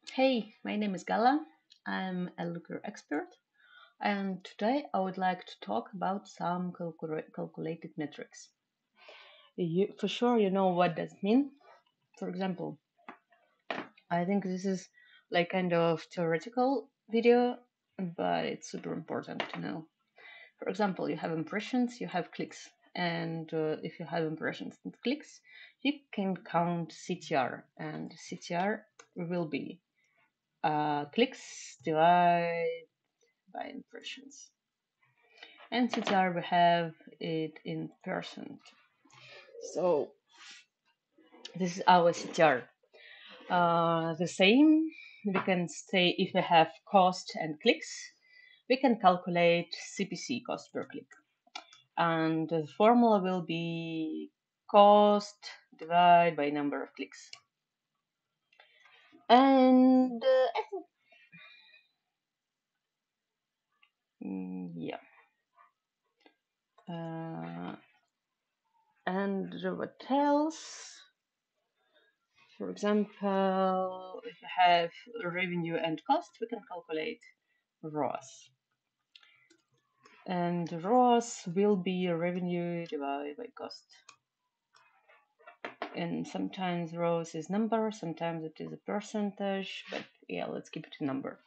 Hey, my name is Gala. I'm a Looker expert, and today I would like to talk about some calculated metrics. For sure, you know what does it mean. For example, I think this is like kind of theoretical video, but it's super important to know. For example, you have impressions, you have clicks, and if you have impressions and clicks, you can count CTR, and CTR will be clicks divided by impressions. And CTR we have it in percent. So this is our CTR. The same, we can say if we have cost and clicks, we can calculate CPC, cost per click. And the formula will be cost divided by number of clicks. And I think, yeah. And what else? For example, if you have revenue and cost, we can calculate ROAS. And ROAS will be revenue divided by cost. And sometimes ROAS is number, sometimes it is a percentage, but yeah, let's keep it a number.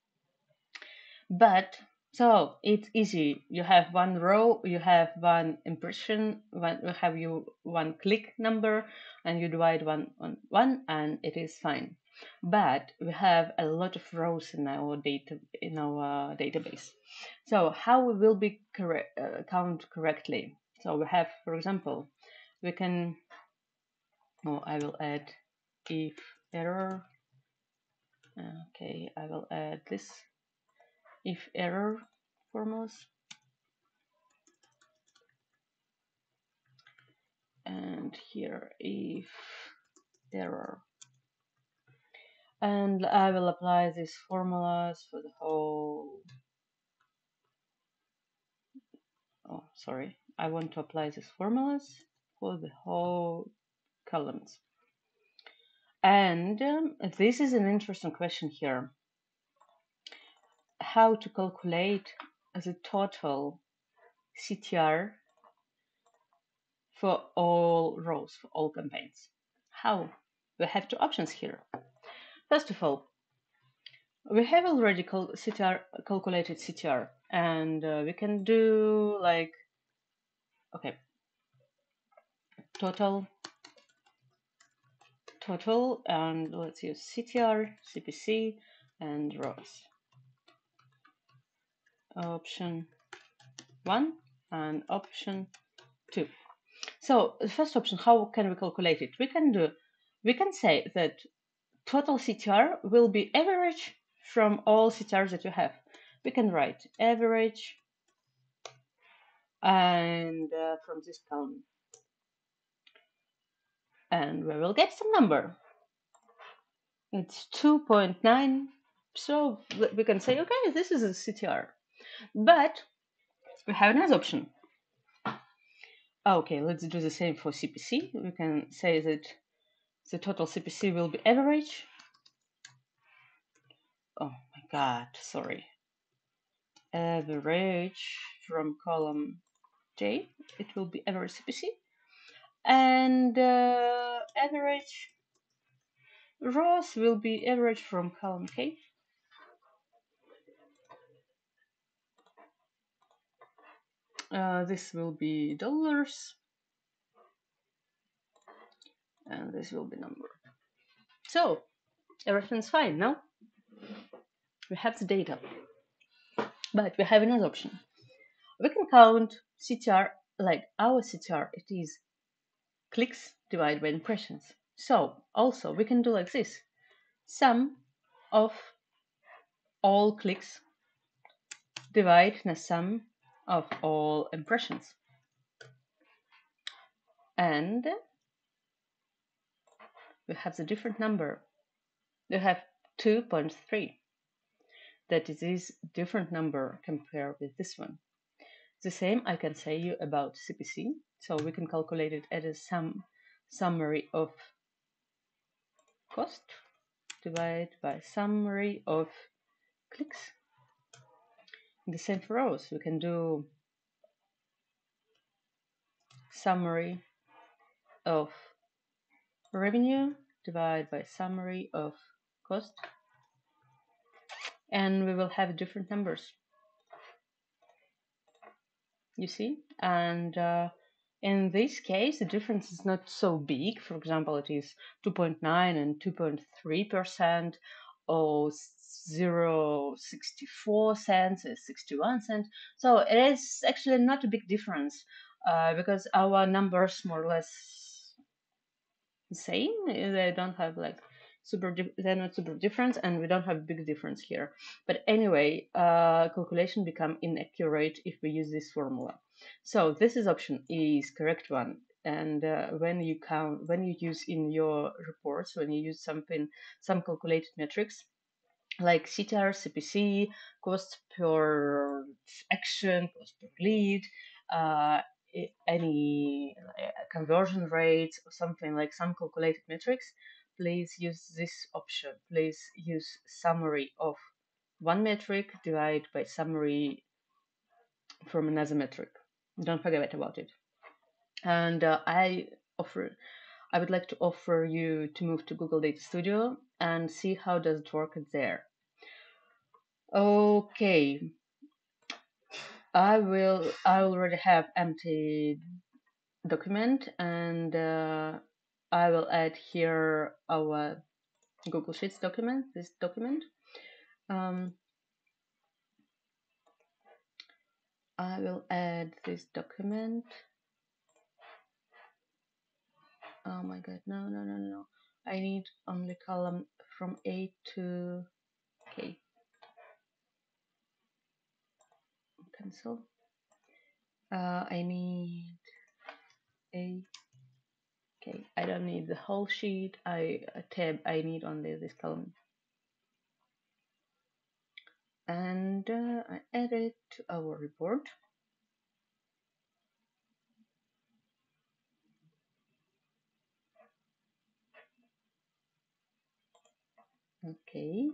But so it's easy. You have one row, you have one impression, you have you one click number, and you divide one on one, and it is fine. But we have a lot of rows in our database. So how we will be count correctly? So we have, for example, we can. Oh, I will add if error. Okay, I will add this if error formulas. And here if error. And I will apply these formulas for the whole. Oh, sorry. I want to apply these formulas for the whole columns. And this is an interesting question here. How to calculate the total CTR for all rows, for all campaigns? How? We have two options here. First of all, we have already calculated CTR, and we can do like, okay, total, and let's use CTR, CPC, and ROAS. Option 1 and option 2. So the first option, how can we calculate it? We can say that total CTR will be average from all CTRs that you have. We can write average and from this column, and we will get some number. It's 2.9. So we can say, okay, this is a CTR. But we have another option. Okay, let's do the same for CPC. We can say that the total CPC will be average. Oh my God, sorry. Average from column J, it will be average CPC. And average ROAS will be average from column K. This will be dollars, and this will be number. So everything's fine now. We have the data, but we have another option. We can count CTR like our CTR. It is clicks divided by impressions. So also we can do like this: sum of all clicks divided the sum of all impressions, and we have the different number. We have 2.3. That is this different number compared with this one. The same I can say you about CPC. So we can calculate it as a summary of cost divided by summary of clicks. The same for rows. We can do summary of revenue divided by summary of cost, and we will have different numbers, you see. And in this case the difference is not so big. For example, it is 2.9 and 2.3%, or 0.64 cents is 61 cents. So it is actually not a big difference, because our numbers more or less the same. They don't have like they're not super different, and we don't have big difference here. But anyway, calculation become inaccurate if we use this formula. So this is option is correct one. And when you use in your reports, when you use some calculated metrics like CTR, CPC, cost per action, cost per lead, uh, any conversion rates, or something like some calculated metrics, please use this option. Please use summary of one metric divided by summary from another metric. Don't forget about it. And I would like to offer you to move to Google Data Studio and see how does it work there. Okay, I already have empty document, and I will add here our Google Sheets document, this document. I will add this document. Oh my god, no. I need only column from A to K. Cancel. I need A. Okay, I don't need the whole sheet. I need only this column. And I add it to our report. Okay.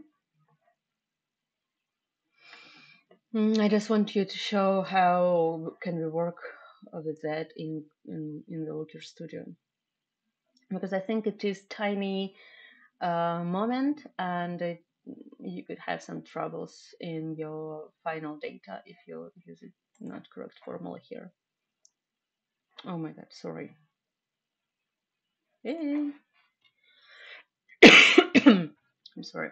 I just want you to show how can we work with that in the Looker Studio, because I think it is tiny moment, and you could have some troubles in your final data if you use it not correct formula here. Oh my god, sorry. Yay. I'm sorry.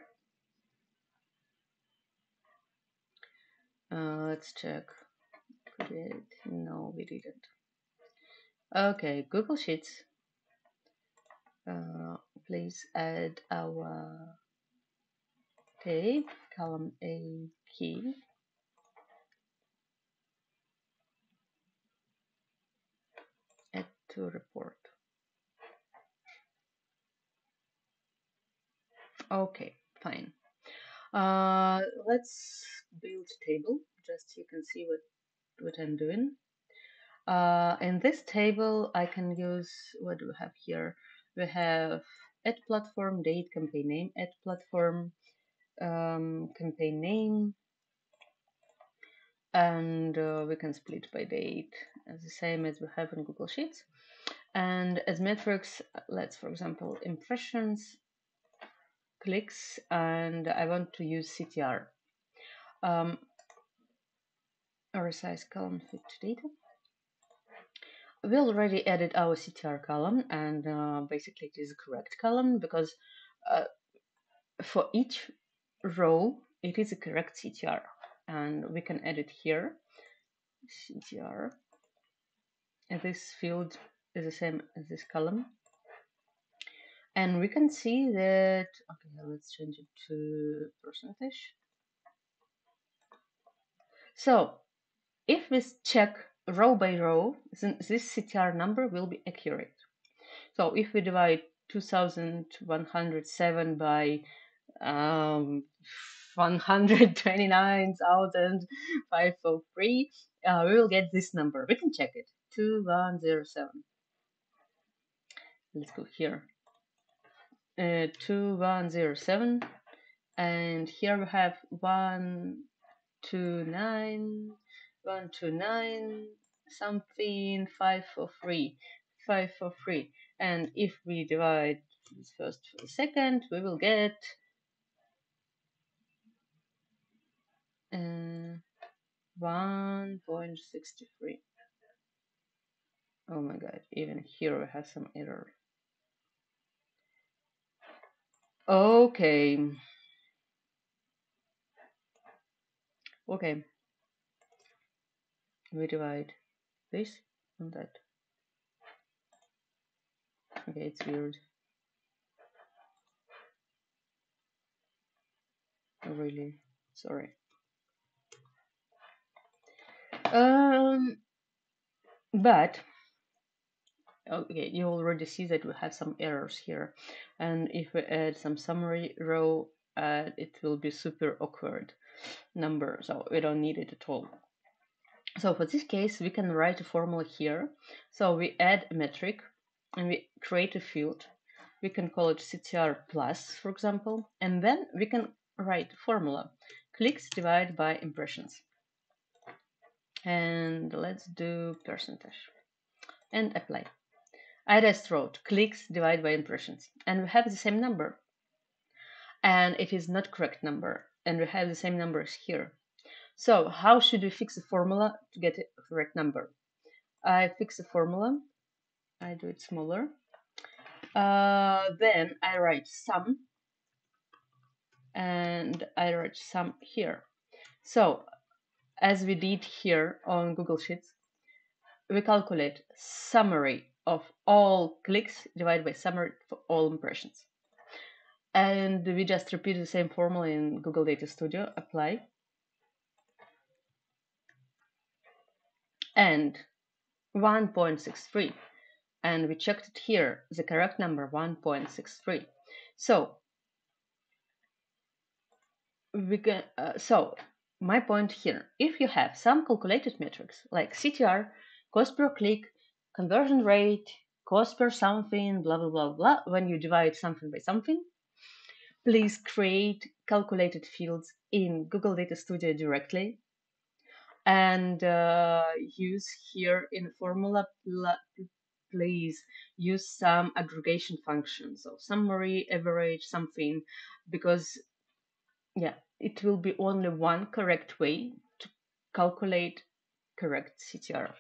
Let's check. Create. No, we didn't. Okay, Google Sheets. Please add our tape, column A key. Add to report. Okay, fine. Let's build table, just so you can see what I'm doing. In this table, I can use, what do we have here? We have add platform, date, campaign name, add platform, campaign name, and we can split by date as the same as we have in Google Sheets. And as metrics, let's, for example, impressions, clicks, and I want to use CTR. Resize column fit to data. We already added our CTR column, and basically it is a correct column because for each row it is a correct CTR, and we can add it here. CTR, and this field is the same as this column, and we can see that. Okay, let's change it to percentage. So if we check row by row, then this CTR number will be accurate. So if we divide 2,107 by 129,503, we will get this number. We can check it, 2107. Let's go here. 2107, and here we have 129, 129 something 543, 543. And if we divide this first for the second, we will get 1.63. Oh my god, even here we have some error. Okay. Okay. We divide this and that. Okay, it's weird. Really sorry. But okay, you already see that we have some errors here, and if we add some summary row, it will be super awkward number, so we don't need it at all. So for this case, we can write a formula here. So we add a metric and we create a field. We can call it CTR plus, for example, and then we can write formula clicks divided by impressions. And let's do percentage and apply. I just wrote clicks divided by impressions, and we have the same number, and it is not correct number, and we have the same numbers here. So how should we fix the formula to get a correct number? I fix the formula, I do it smaller, then I write sum, and I write sum here. So as we did here on Google Sheets, we calculate summary of all clicks divided by summary for all impressions. And we just repeat the same formula in Google Data Studio, apply. And 1.63. And we checked it here, the correct number 1.63. So we can, my point here, if you have some calculated metrics like CTR, cost per click, conversion rate, cost per something, blah, blah, blah, blah, when you divide something by something, please create calculated fields in Google Data Studio directly and use here in formula, please use some aggregation functions, so summary, average, something, because yeah, it will be only one correct way to calculate correct CTR.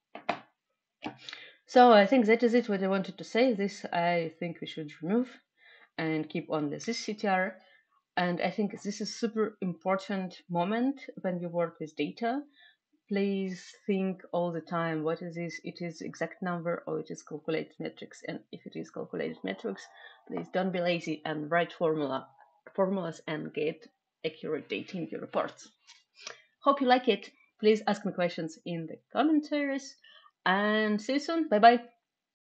So I think that is it what I wanted to say. This I think we should remove and keep only this CTR. And I think this is super important moment when you work with data. Please think all the time, what is this? It is exact number or it is calculated metrics. And if it is calculated metrics, please don't be lazy and write formulas and get accurate data in your reports. Hope you like it. Please ask me questions in the commentaries and see you soon. Bye bye.